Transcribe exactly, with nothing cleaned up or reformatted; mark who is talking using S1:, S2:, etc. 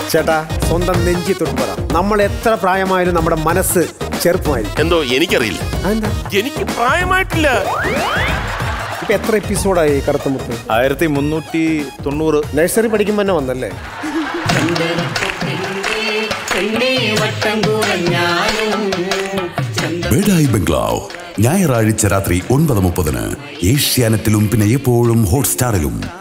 S1: ചേട്ടാ, സ്വന്തം നെഞ്ചി തൊട്ട് പറ, നമ്മൾ എത്ര പ്രായമായാലും നമ്മുടെ മനസ്സ് ചെറുപ്പമായിരിക്കും.
S2: എന്തോ എനിക്കറിയില്ല, എനിക്ക് പ്രായമായിട്ടില്ല.
S1: ഇപ്പൊ എത്ര എപ്പിസോഡായി കറുത്തമുത്ത്?
S3: ആയിരത്തി മുന്നൂറ്റി തൊണ്ണൂറ്.
S1: നഴ്സറി പഠിക്കുമ്പോ തന്നെ വന്നല്ലേ?
S4: ബഡായി ബംഗ്ലാവ് ഞായറാഴ്ച രാത്രി ഒൻപത് മുപ്പതിന് ഏഷ്യാനെറ്റിലും പിന്നെ എപ്പോഴും ഹോട്ട്സ്റ്റാറിലും.